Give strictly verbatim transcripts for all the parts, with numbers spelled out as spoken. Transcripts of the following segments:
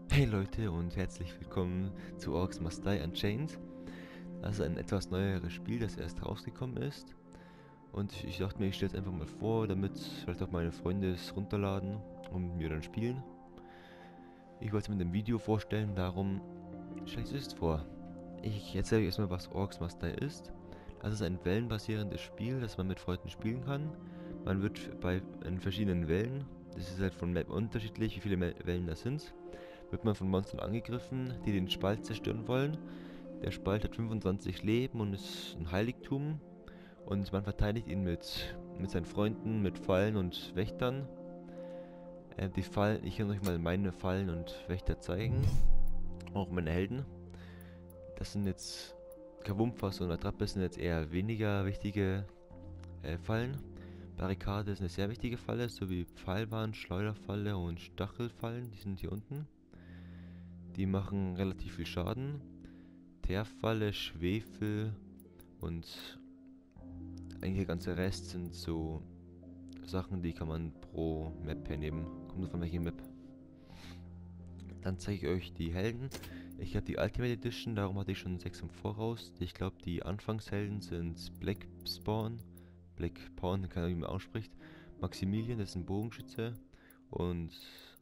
Hey Leute und herzlich willkommen zu Orcs Must Die Unchained. Das ist ein etwas neueres Spiel, das erst rausgekommen ist. Und ich dachte mir, ich stelle es einfach mal vor, damit vielleicht auch meine Freunde es runterladen und mit mir dann spielen. Ich wollte es mit dem Video vorstellen, darum stelle ich es vor. Ich erzähle euch erstmal, was Orcs Must Die ist. Das ist ein wellenbasierendes Spiel, das man mit Freunden spielen kann. Man wird bei in verschiedenen Wellen, das ist halt von Map unterschiedlich, wie viele Wellen das sind, wird man von Monstern angegriffen, die den Spalt zerstören wollen. Der Spalt hat fünfundzwanzig Leben und ist ein Heiligtum. Und man verteidigt ihn mit, mit seinen Freunden, mit Fallen und Wächtern. Äh, die Fallen, ich kann euch mal meine Fallen und Wächter zeigen. Auch meine Helden. Das sind jetzt Kavumfas und Attrappe sind jetzt eher weniger wichtige äh, Fallen. Barrikade ist eine sehr wichtige Falle, sowie Pfeilbahn, Schleuderfalle und Stachelfallen, die sind hier unten. Die machen relativ viel Schaden. Teerfalle, Schwefel und eigentlich der ganze Rest sind so Sachen, die kann man pro Map hernehmen. Kommt nur von welcher Map. Dann zeige ich euch die Helden. Ich habe die Ultimate Edition, darum hatte ich schon sechs im Voraus. Ich glaube, die Anfangshelden sind Black Spawn, Black Pawn, keine Ahnung, wie man ausspricht. Maximilian, das ist ein Bogenschütze. Und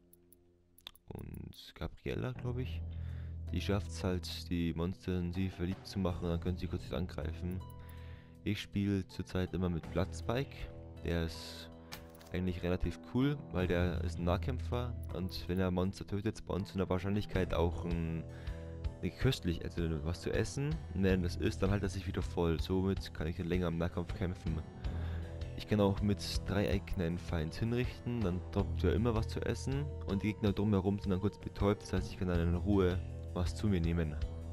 und Gabriella, glaube ich. Die schafft es halt, die Monster in sie verliebt zu machen, dann können sie kurz angreifen. Ich spiele zurzeit immer mit Bloodspike. Der ist eigentlich relativ cool, weil der ist ein Nahkämpfer und wenn er Monster tötet, spawnt zu einer Wahrscheinlichkeit auch ein, ein köstlich, also was zu essen. Und wenn das ist, dann hält er sich wieder voll. Somit kann ich länger im Nahkampf kämpfen. Ich kann auch mit Dreiecken einen Feind hinrichten, dann droppt er immer was zu essen und die Gegner drumherum sind dann kurz betäubt, das heißt ich kann dann in Ruhe was zu mir nehmen.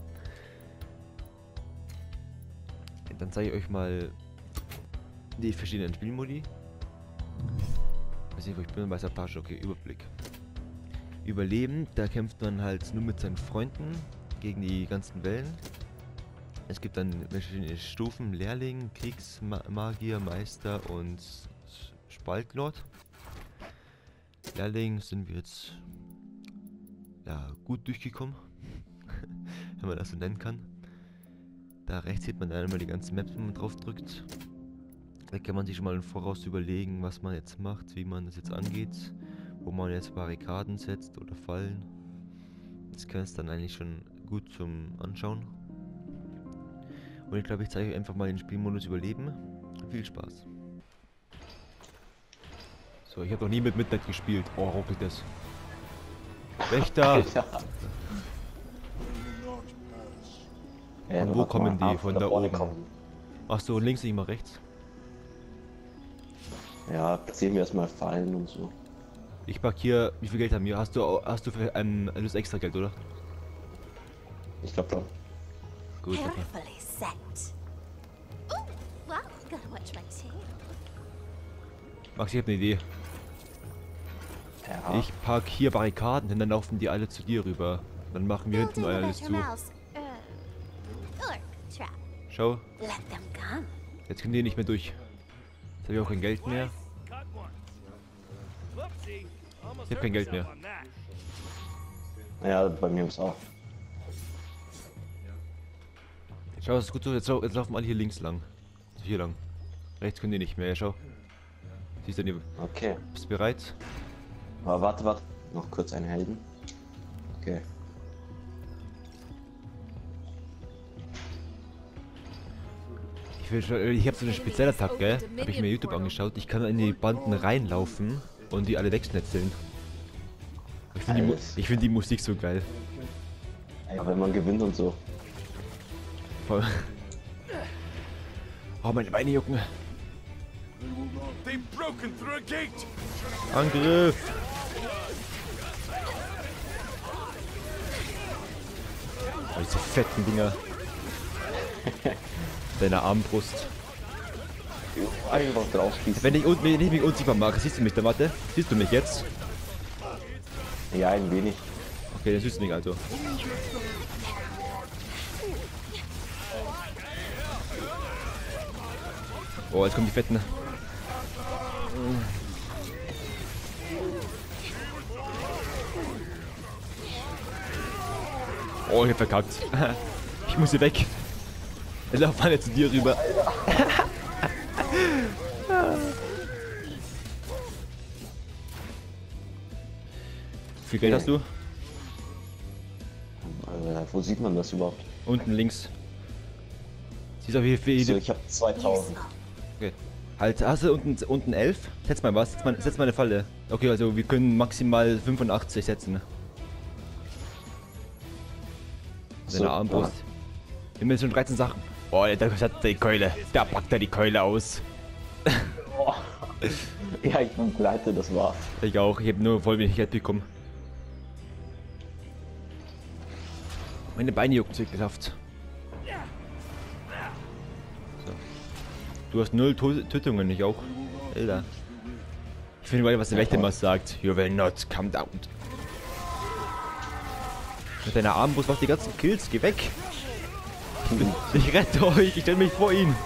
Dann zeige ich euch mal die verschiedenen Spielmodi. Ich weiß nicht, wo ich bin, bei Sapage, okay, Überblick. Überleben, da kämpft man halt nur mit seinen Freunden gegen die ganzen Wellen. Es gibt dann verschiedene Stufen, Lehrling, Kriegsmagier, Meister und Spaltlord. Lehrling sind wir jetzt ja, gut durchgekommen, wenn man das so nennen kann. Da rechts sieht man dann immer die ganzen Maps, wenn man drauf drückt. Da kann man sich schon mal im Voraus überlegen, was man jetzt macht, wie man das jetzt angeht, wo man jetzt Barrikaden setzt oder Fallen. Das kann es dann eigentlich schon gut zum Anschauen. Und ich glaube, ich zeige euch einfach mal den Spielmodus Überleben. Viel Spaß. So, ich habe noch nie mit Midnight gespielt. Oh, ruckelt das. Wächter! Ja, und wo kommen die? Von da oben? Kommen. Achso, links, nicht mal rechts. Ja, platzieren wir erstmal Fallen und so. Ich markiere, wie viel Geld haben wir? Hast du, hast du für ein, du hast extra Geld, oder? Ich glaube schon. Gut, okay. Max, ich habe eine Idee. Ja. Ich park hier Barrikaden hin, dann laufen die alle zu dir rüber. Dann machen wir hinten alles zu. Schau. Jetzt können die nicht mehr durch. Jetzt habe ich auch kein Geld mehr. Ich habe kein Geld mehr. Ja, bei mir ist auch. Schau, das ist gut so. Jetzt, jetzt laufen alle hier links lang. Also hier lang. Rechts können die nicht mehr. Ja, schau. Siehst du neben. Okay. Bist du bereit? Aber warte, warte. Noch kurz einen Helden. Okay. Ich, will schon, ich habe so eine Spezialattacke, gell? Habe ich mir YouTube angeschaut. Ich kann in die Banden reinlaufen und die alle wegschnetzeln. Ich finde die, Mu ich find die Musik so geil. Ja, wenn man gewinnt und so. Voll. Oh, meine Beine jucken. Angriff! Oh, diese fetten Dinger. Deine Armbrust. Einfach drauf schießen. Wenn ich, wenn ich mich unsichtbar mache, siehst du mich da, warte? Siehst du mich jetzt? Ja, ein wenig. Okay, dann siehst du mich also. Oh, jetzt kommen die Fetten. Oh, ich hab verkackt. Ich muss hier weg. Ich lauf mal jetzt zu dir rüber. Wie viel Geld Ja. hast du? Äh, wo sieht man das überhaupt? Unten links. Siehst du, wie viel... So, ich habe zweitausend. Okay. Halt, hast du unten, unten elf? Setz mal was, setz mal, setz mal eine Falle. Okay, also wir können maximal fünfundachtzig setzen. Seine So, Armbrust. Wir haben jetzt schon dreizehn Sachen. Oh, der hat die Keule. Da packt er die Keule aus. Oh. Ja, ich bin pleite, das war's. Ich auch, ich habe nur voll wenig Geld bekommen. Meine Beine jucken sich geschafft. So. Du hast null To- Tötungen, ich auch. Alter. Ich finde mal, was der Wächter immer sagt. You will not come down. Mit deiner Armbrust macht die ganzen Kills, geh weg. Ich rette euch, ich stelle mich vor ihn.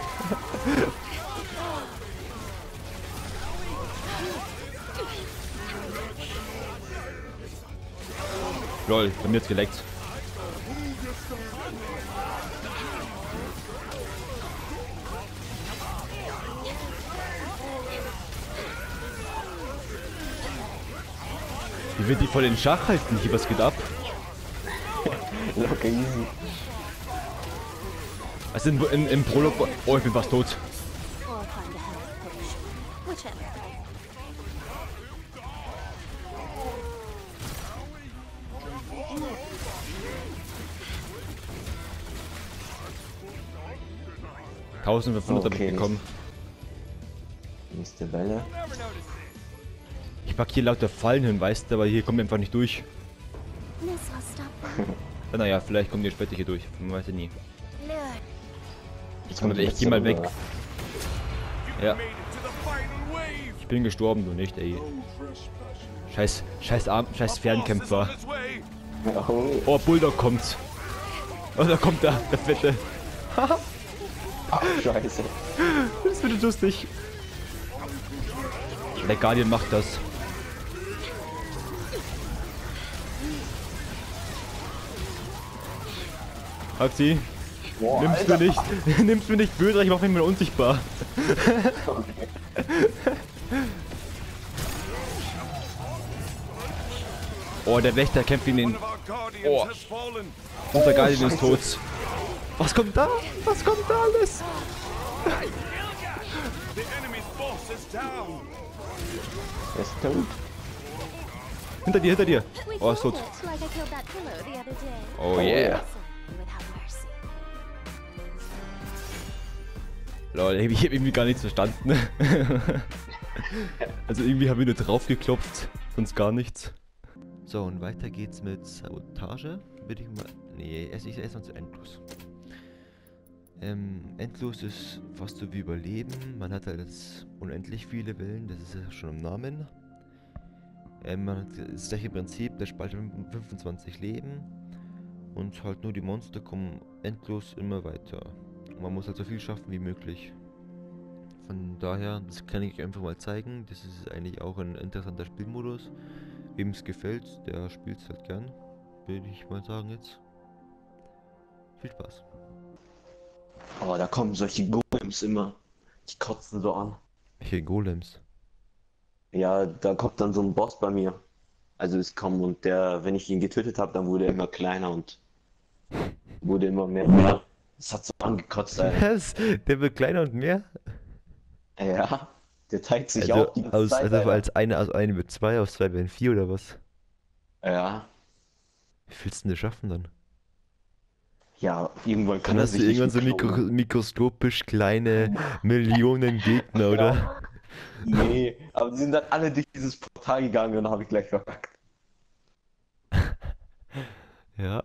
Lol, bei mir jetzt geleckt. Wie wird die voll in Schach halten? Hier, was geht ab? Locker easy. Also in, in, im Prolog... Oh, ich bin fast tot. Or find a health potion. Whichever. eintausendfünfhundert habe ich Okay. bekommen. Nächste Welle. Ich pack hier lauter Fallen hin, weißt du, aber hier kommt einfach nicht durch. This will stop them. Naja, vielleicht kommen die später hier durch. Man weiß ja nie. Lure. Ich, komm, ich geh mal weg. Ja. Ich bin gestorben, du nicht, ey. Scheiß, scheiß Arm, scheiß Fernkämpfer. Oh, Oh, Bulldog kommt. Oh, da kommt er, der Fette. ah, scheiße. Das wird lustig. Der Guardian macht das. Hat sie. Boah, Nimmst Alter. du nicht, nimmst du nicht böse, ich mach mich mal unsichtbar. Okay. Oh, der Wächter kämpft gegen den... Oh. Unser Guardian ist tot. Was kommt da? Was kommt da alles? Er ist tot. Hinter dir, hinter dir. We Oh, ist killed tot. it, like I killed that pillow the other day. Oh yeah. Someone would have mercy. Lol, ich hab irgendwie gar nichts verstanden. Also irgendwie haben wir nur drauf geklopft, sonst gar nichts. So, und weiter geht's mit Sabotage. Würde ich mal... Nee, erst ich erstmal zu Endlos. Ähm, Endlos ist fast so wie Überleben. Man hat halt jetzt unendlich viele Wellen, das ist ja schon im Namen. Ähm, man hat das gleiche Prinzip, der spaltet fünfundzwanzig Leben. Und halt nur die Monster kommen endlos immer weiter. Und man muss halt so viel schaffen wie möglich. Von daher, das kann ich euch einfach mal zeigen. Das ist eigentlich auch ein interessanter Spielmodus. Wem es gefällt, der spielt es halt gern. Würde ich mal sagen jetzt. Viel Spaß. Oh, da kommen solche Golems immer. Die kotzen so an. Welche Golems? Ja, da kommt dann so ein Boss bei mir. Also es kommt und der, wenn ich ihn getötet habe, dann wurde er immer kleiner und wurde immer mehr und mehr. Das hat so angekotzt, ey. Was? Der wird kleiner und mehr? Ja, der teilt sich Also, auch die ganze aus, Zeit, also Alter. als eine, aus eine wird zwei, aus zwei werden vier oder was? Ja, Wie willst du denn das schaffen dann? ja, irgendwann kann Dann er hast du sich irgendwann so nicht mikro beklauen. mikroskopisch kleine Millionen Gegner, oder? Nee, aber die sind dann alle durch dieses Portal gegangen und dann habe ich gleich verpackt. Ja.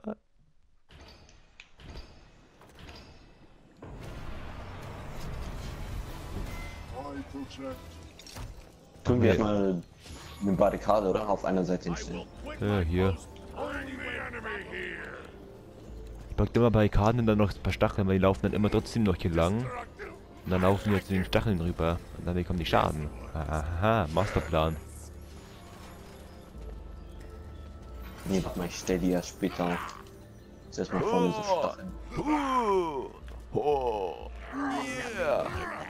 Tun wir Nee. erstmal eine Barrikade, oder? Auf einer Seite hinstellen. Ja, hier. Ich pack immer Barrikaden und dann noch ein paar Stacheln, weil die laufen dann immer trotzdem noch hier lang. Und dann laufen wir zu den Stacheln rüber. Und dann bekommen die Schaden. Aha, Masterplan. Nee, warte mal, ich stell die erst später auf. Zuerst mal vorne so Stacheln. Oh, oh, yeah.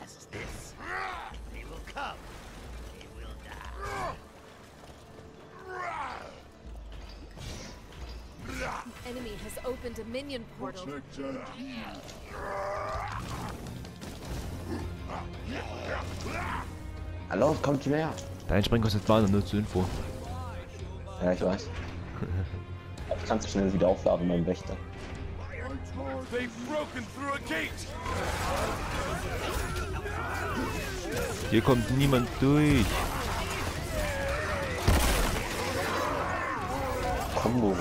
Enemy has opened a minion portal. Hallo, kommt her. Dein Spring kostet zweihundert, nur zur Info. Ja, ich weiß. Ich kann es schnell wieder aufladen beim Wächter. They've broken through a gate. Hier kommt niemand durch. Combo.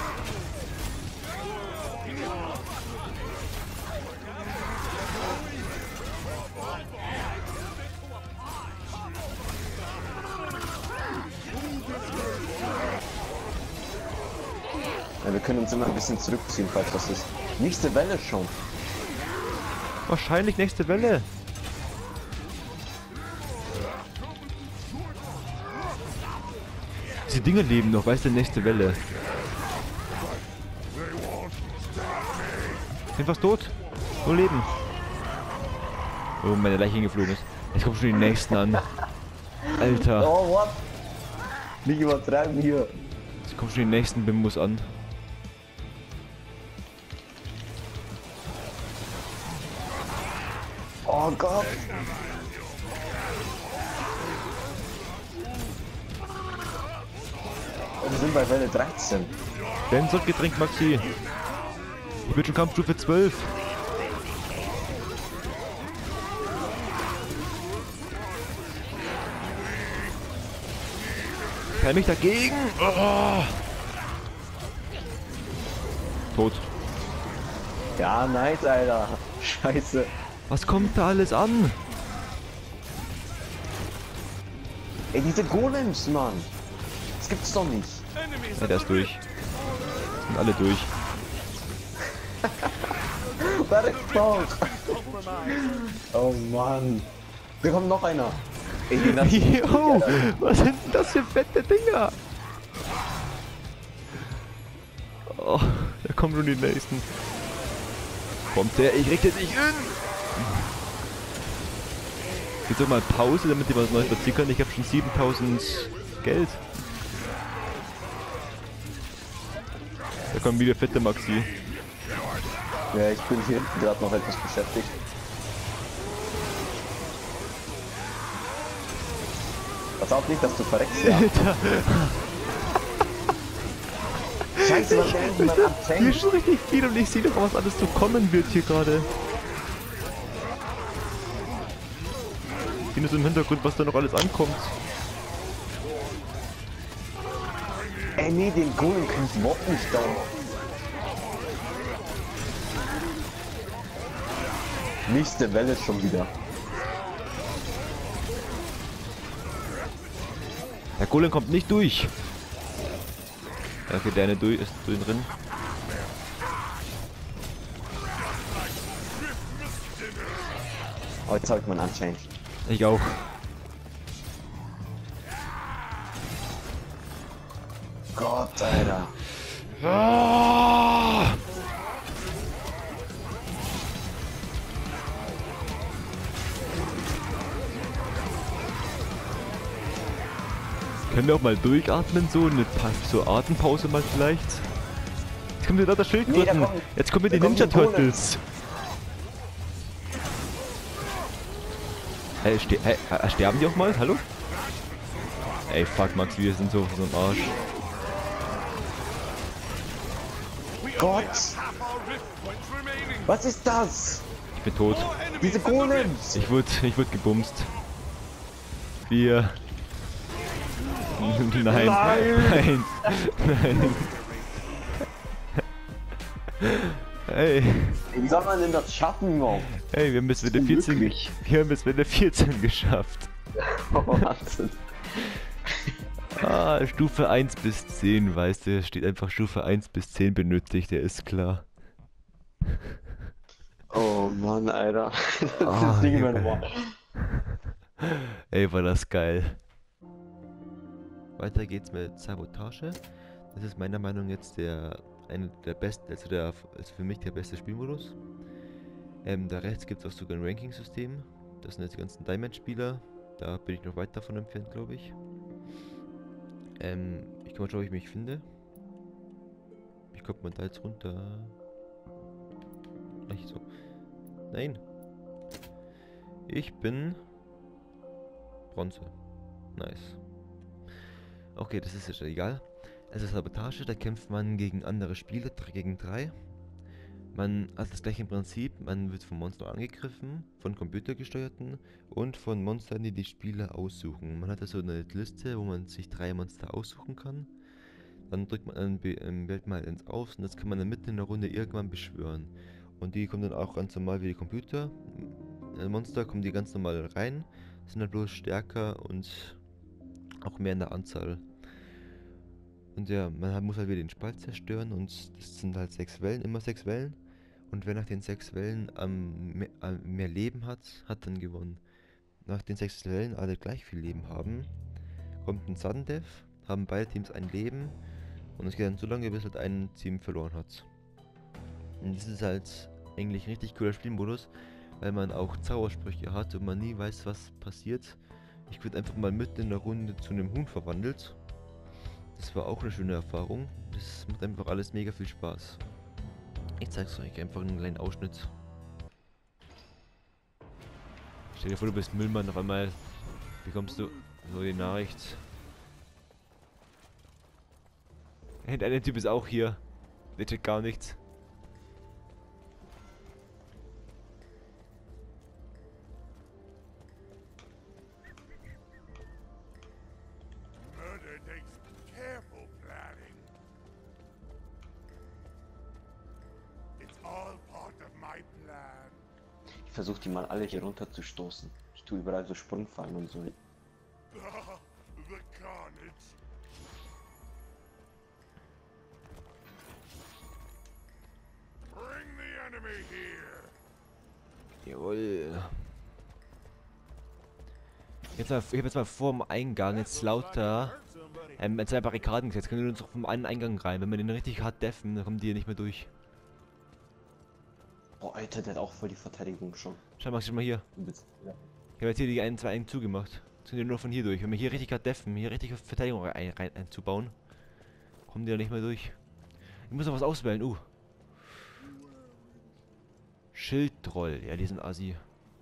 Ja, wir können uns immer ein bisschen zurückziehen, falls das ist. Nächste Welle schon. Wahrscheinlich nächste Welle. Diese Dinge leben noch, weißt du, nächste Welle. Bin fast tot. Nur leben. Oh, meine Leiche hingeflogen ist. Jetzt kommen schon die nächsten an. Alter. Oh, what? Nicht übertreiben hier. Jetzt kommen schon die nächsten Bimbus an. Oh Gott. Wir sind bei Welle dreizehn. Benzot-Getränk, Maxi. Ich bin schon Kampfstufe zwölf. Kann mich dagegen? Oh. Tot. Ja, nice, Alter. Scheiße. Was kommt da alles an? Ey, diese Golems, Mann. Das gibt's doch nicht. Ja, der ist durch. Sind alle durch. Warte, oh Mann. Da kommt noch einer. Ey, den lass ich nicht Jo, durch, was sind denn das für fette Dinger? Oh, da kommen schon die nächsten. Kommt der, ich richte dich in. Jetzt doch mal Pause, damit die was Neues verziehen können. Ich habe schon siebentausend Geld. Da kommen wieder fette Maxi. Ja, ich bin hier gerade noch etwas beschäftigt. Pass auf nicht, dass du verreckst, ja. Alter, Scheiße, was der jemand hier abfängt. ist schon richtig viel und ich sehe doch, was alles so kommen wird hier gerade. Hier ist im Hintergrund, was da noch alles ankommt. Ey, nee, den Golem krieg ich überhaupt nicht down. Nächste Welle schon wieder. Der Golem kommt nicht durch. Okay, der eine durch ist drin. Oh, jetzt hab ich meinen Unchanged. Ich auch. Gott, Alter. Ah! Können wir auch mal durchatmen, so eine pa so Atempause mal vielleicht? Jetzt kommt wieder der Schildkröten. Nee, da kommen- Jetzt kommen die da kommen Ninja die Golems. Turtles. Hey, ste hey, äh, sterben die auch mal? Hallo? Ey, fuck Max, wir sind so, so ein Arsch. Gott, Half our rift points remaining. was ist das? Ich bin tot. More enemies Diese in the rift. Golems. Ich wurde, ich wurde gebumst. Wir. Nein, nein, nein. Ey, Ey, wie soll man denn das schaffen, Mann? ey, wir haben bis Welle vierzehn, Unmöglich. wir haben bis Welle vierzehn geschafft. Oh, Wahnsinn. Ah, Stufe eins bis zehn, weißt du, steht einfach Stufe eins bis zehn benötigt, der ist klar. Oh Mann, Alter. Das Ah, ist nicht mehr Junge. normal. Ey, war das geil. Weiter geht's mit Sabotage. Das ist meiner Meinung nach jetzt der einer der besten, also der ist für mich der beste Spielmodus. Ähm, da rechts gibt es auch sogar ein Ranking-System. Das sind jetzt die ganzen Diamond-Spieler. Da bin ich noch weit davon entfernt, glaube ich. Ähm, ich kann mal schauen, ob ich mich finde. Wie kommt man da jetzt runter? Nicht so. Nein. Ich bin Bronze. Nice. Okay, das ist jetzt egal. Also Sabotage, da kämpft man gegen andere Spieler, drei gegen drei. Man hat das gleiche Prinzip, man wird von Monstern angegriffen, von computergesteuerten und von Monstern, die die Spieler aussuchen. Man hat also eine Liste, wo man sich drei Monster aussuchen kann. Dann drückt man einen, ähm, wählt man eins aus und das kann man dann mitten in der Runde irgendwann beschwören. Und die kommen dann auch ganz normal wie die Computer. Äh, Monster kommen die ganz normal rein, sind dann bloß stärker und auch mehr in der Anzahl. Und ja, man muss halt wieder den Spalt zerstören und das sind halt sechs Wellen, immer sechs Wellen. Und wer nach den sechs Wellen ähm, mehr, äh, mehr Leben hat, hat dann gewonnen. Nach den sechs Wellen alle gleich viel Leben haben, kommt ein Sudden Death, haben beide Teams ein Leben und es geht dann so lange, bis halt ein Team verloren hat. Und das ist halt eigentlich ein richtig cooler Spielmodus, weil man auch Zaubersprüche hat und man nie weiß, was passiert. Ich wurde einfach mal mitten in der Runde zu einem Huhn verwandelt. Das war auch eine schöne Erfahrung. Das macht einfach alles mega viel Spaß. Ich zeig's euch einfach einen kleinen Ausschnitt. Stell dir vor, du bist Müllmann, auf einmal bekommst du so die Nachricht. Hey, der Typ ist auch hier. Der checkt gar nichts. Murder takes careful planning. It's all part of my plan. Ich versuche die mal alle hier runter zu stoßen. Ich tue überall so Sprungfallen und so. Ah, the carnage. Bring the enemy here. Jawohl. Jetzt mal, ich habe jetzt mal vor dem Eingang jetzt lauter ähm, zwei Barrikaden gesetzt. Können wir uns auch vom einen Eingang rein. Wenn wir den richtig hart deffen, dann kommen die hier nicht mehr durch. Oh Alter, der hat auch voll die Verteidigung schon. Schau mal, schau mal hier. Du bist, ja. Ich habe jetzt hier die einen, zwei Eingen zugemacht. Jetzt sind die nur von hier durch. Wenn wir hier richtig hart deffen, hier richtig Verteidigung rein, rein, einzubauen, kommen die da nicht mehr durch. Ich muss noch was auswählen. Uh. Schildtroll. Ja, die sind assi.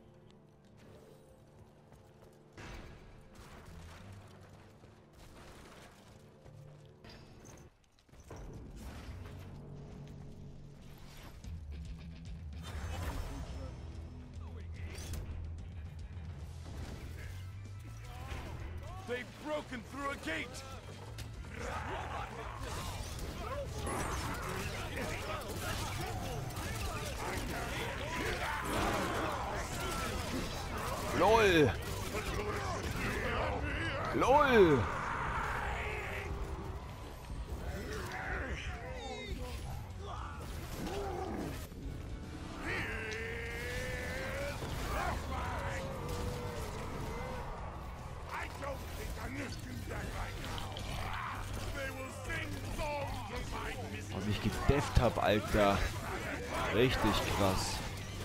They've broken through a gate. LOL! LOL! I don't think I'm gonna do that right now. They will sing songs of my misery. Was ich gedefft hab, Alter. Richtig krass.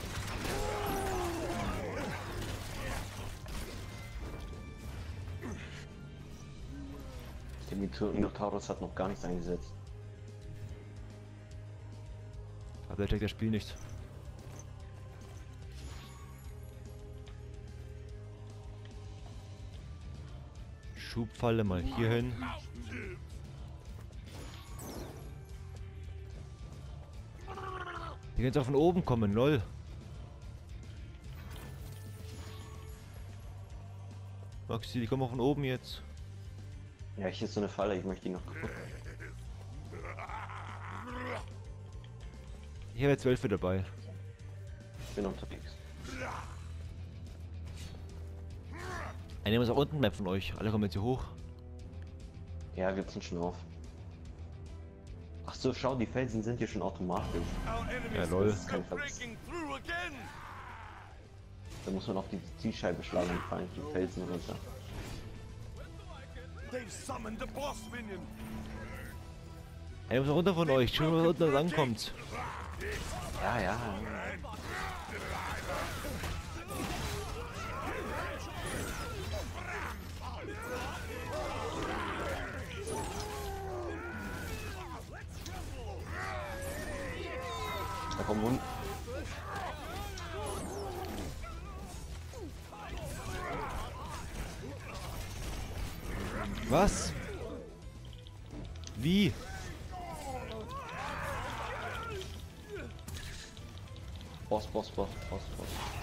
Der Minotaurus hat noch gar nichts eingesetzt. Aber der checkt das Spiel nicht. Schubfalle mal hier hin. Die können jetzt auch von oben kommen, lol. Maxi, die kommen auch von oben jetzt. Ja, hier ist so eine Falle, ich möchte die noch kaputt. Ich habe jetzt Wölfe dabei. Ich bin unterwegs. Einer muss auch unten bleiben von euch. Alle kommen jetzt hier hoch. Ja, wir sind schon auf. Ach so, schau, die Felsen sind hier schon automatisch. Our enemies Ja, lol. Das ist kein are Verlust. breaking through again. Da muss man auf die Zielscheibe schlagen und fallen die Felsen runter. They've summoned the boss minion. Ey, muss runter von euch. Schon mal unten ankommt. Ja, ja. Da kommt Hund. Was? Wie? Boss, Boss, Boss, Boss, Boss.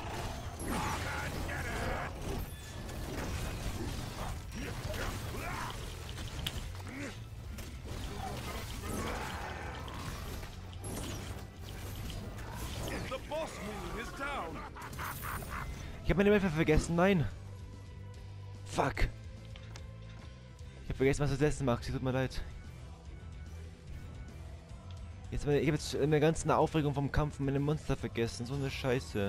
The boss moon is down. Ich habe meine Waffe vergessen. Nein. Fuck. Ich habe vergessen, was du das essen magst. Tut mir leid. Jetzt, ich habe jetzt in der ganzen Aufregung vom Kampf meine Monster vergessen. So eine Scheiße.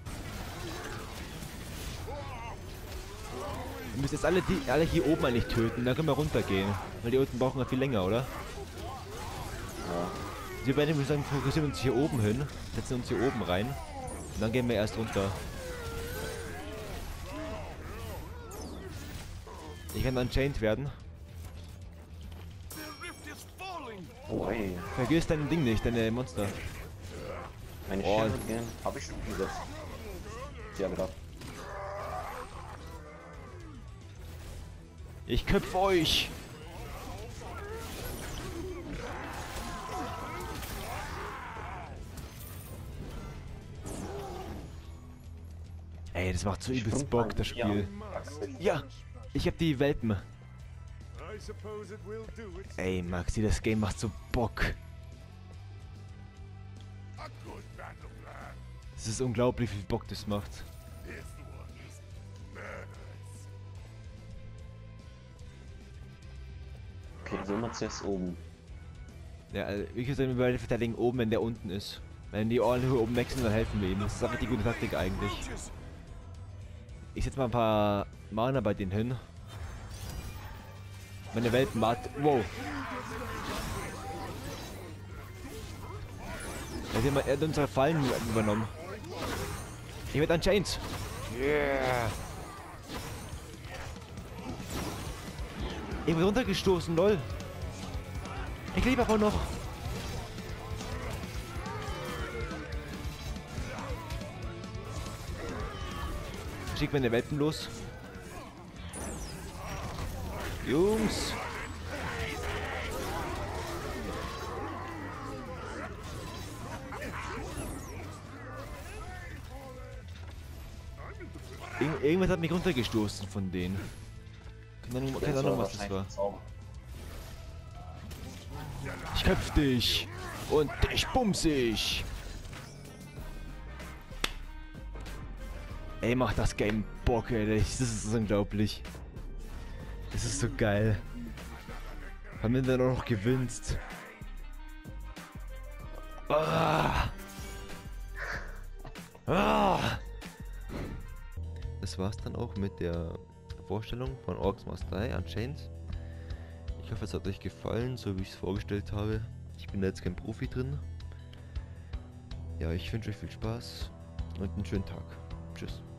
Wir müssen jetzt alle, die, alle hier oben eigentlich töten. Dann können wir runtergehen. Weil die unten brauchen ja viel länger, oder? Ja. Wir werden, würde sagen, fokussieren uns hier oben hin. Setzen uns hier oben rein. Und dann gehen wir erst runter. Ich kann unchained werden. The rift is falling. Oh, ey. Vergiss dein Ding nicht, deine Monster. Meine Oh. Schirme habe ich schon gesetzt. Ja, gerade. Ich köpfe euch! Ey, das macht so übelst Bock, das Spiel. Ja, ich hab die Welpen. I suppose it will do its Ey, Maxi, das Game macht so Bock. a good battle plan. Es ist unglaublich, wie viel Bock das macht. This one is murderous. Okay, so mal zuerst oben. Ja, also, ich würde sagen, wir werden verteidigen oben, wenn der unten ist. Wenn die Ohren hier oben weg sind, dann helfen wir ihm. Das ist eine richtig gute Taktik eigentlich. Roaches. Ich setze mal ein paar Mana bei denen hin. Meine Welpen warten. Wow. Er hat, immer, er hat unsere Fallen übernommen. Ich werde unchained. Yeah. Ich bin runtergestoßen, lol. Ich lebe aber noch. Schick meine Welpen los. Jungs. Ir irgendwas hat mich runtergestoßen von denen. Keine Ahnung, keine Ahnung was das war. Ich köpf dich. Und dich bums ich. Ey, macht das Game Bock, ey. Das ist unglaublich. Das ist so geil. Haben wir dann auch noch gewinnst. Ah. Ah. Das war's dann auch mit der Vorstellung von Orcs Must Die Unchained. Ich hoffe, es hat euch gefallen, so wie ich es vorgestellt habe. Ich bin da jetzt kein Profi drin. Ja, ich wünsche euch viel Spaß und einen schönen Tag. Tschüss.